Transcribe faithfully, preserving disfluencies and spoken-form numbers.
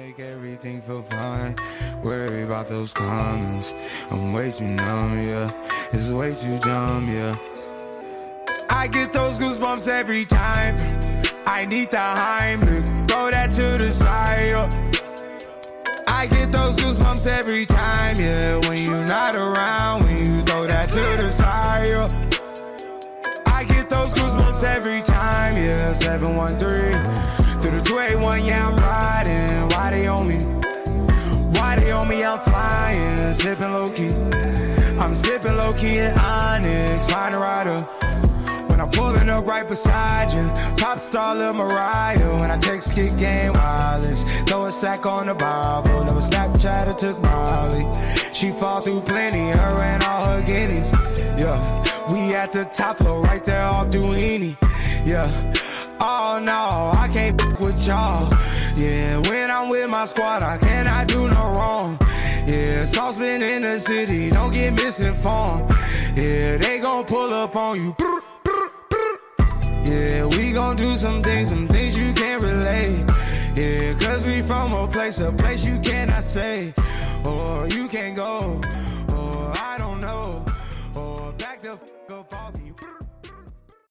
make everything feel fine. Worry about those comments. I'm way too numb, yeah. It's way too dumb, yeah. I get those goosebumps every time. I need the Heimlich, throw that to the side, yeah. I get those goosebumps every time, yeah. When you're not around, when you throw that to the side, yeah. I get those goosebumps every time, yeah. seven one three through the two eight one, yeah, I'm riding. Why they on me? Why they on me? I'm flying, sipping low key. I'm sipping low key in Onyx, find a rider. When I'm pulling up right beside you, pop star Lil Mariah. When I text kick game wireless, throw a stack on the Bible. Never Snapchat or took Molly. She fall through plenty, her and all her guineas. Yeah, we at the top floor, right there off Duini. Yeah, oh no, I can't f with y'all. Yeah, when I'm with my squad, I cannot do no wrong. Yeah, saucepan in the city, don't get misinformed. Yeah, they gon' pull up on you. Yeah, we gon' do some things, some things you can't relate. Yeah, cause we from a place, a place you cannot stay.